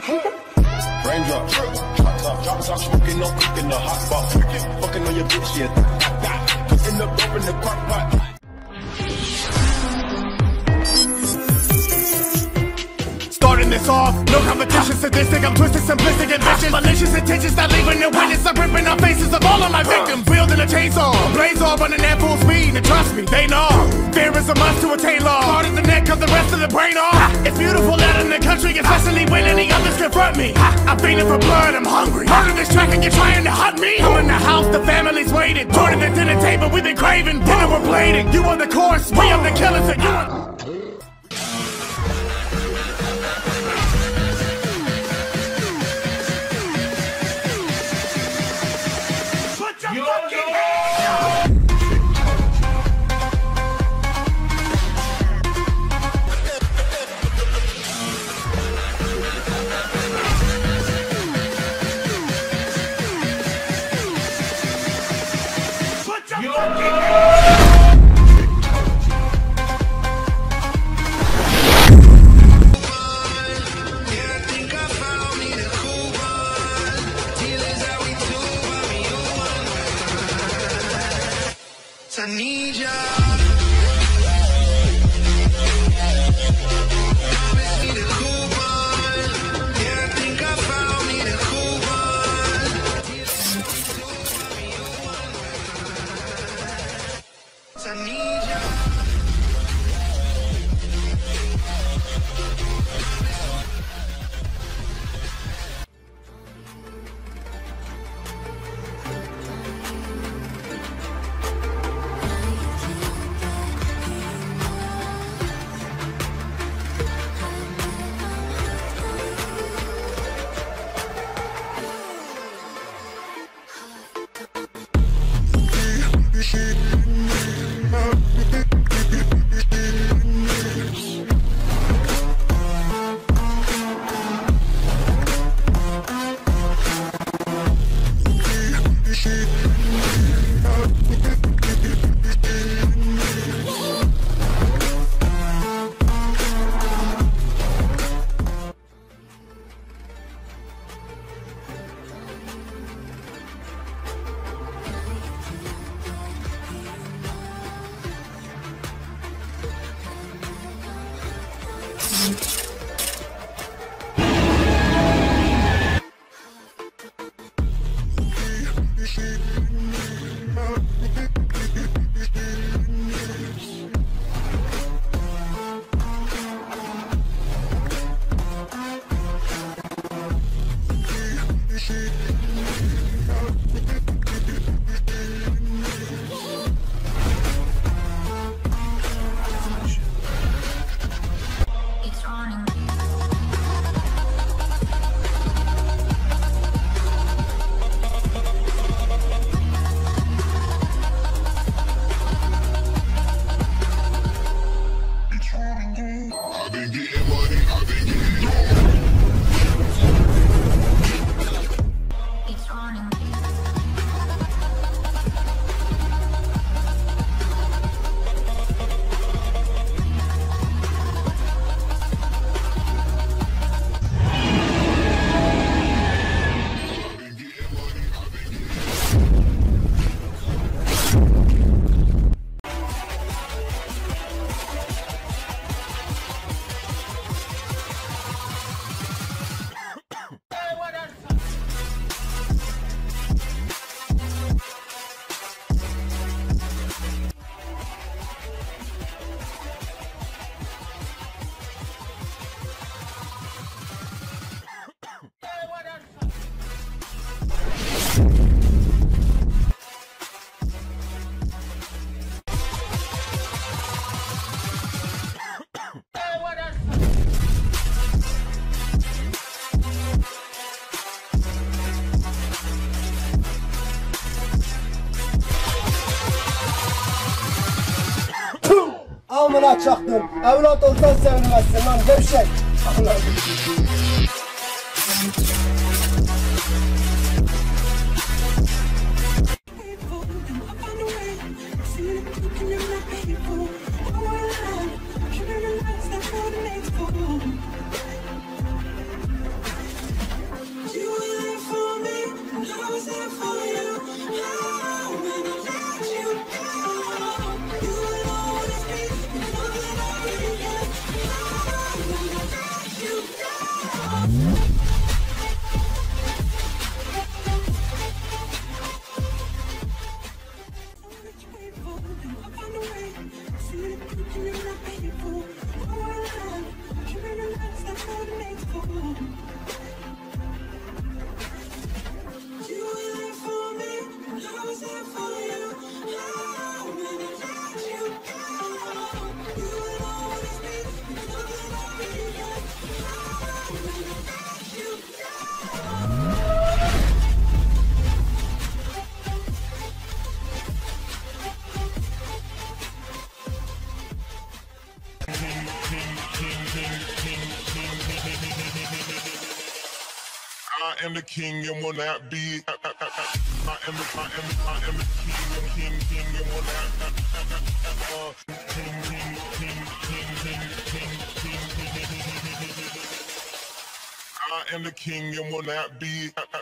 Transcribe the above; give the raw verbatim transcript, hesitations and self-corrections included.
Raindrop, hot top, drop top, smoking, no cooking, the hot box, fucking on your bitch, yeah. Cooking the dope in the crock pot. Starting this off, no competition, sadistic, I'm twisted, simplistic, ambitious, malicious intentions, not leaving no witness, I'm ripping off faces of all of my victims, wielding a chainsaw, blaze off, running at full speed, and trust me, they know, fear is a must to attain law, hard as the neck of the rest of the brain off, it's beautiful out in the country, especially when any others confront me, I'm feeding for blood, I'm hungry, murder this track and you're trying to hunt me, I'm in the house, the family's waiting, joining the dinner table, we've been craving, dinner we're blading, you are the course, we are the killers, and you are... I need ya. Amına çaktım. Evlat olsan sevinmezsin lan gevşek. am the king and will not be. I am the, I am the, I am the king, king, king and will not. King, king, king, king, king, king, king, king. I am the king and will not be.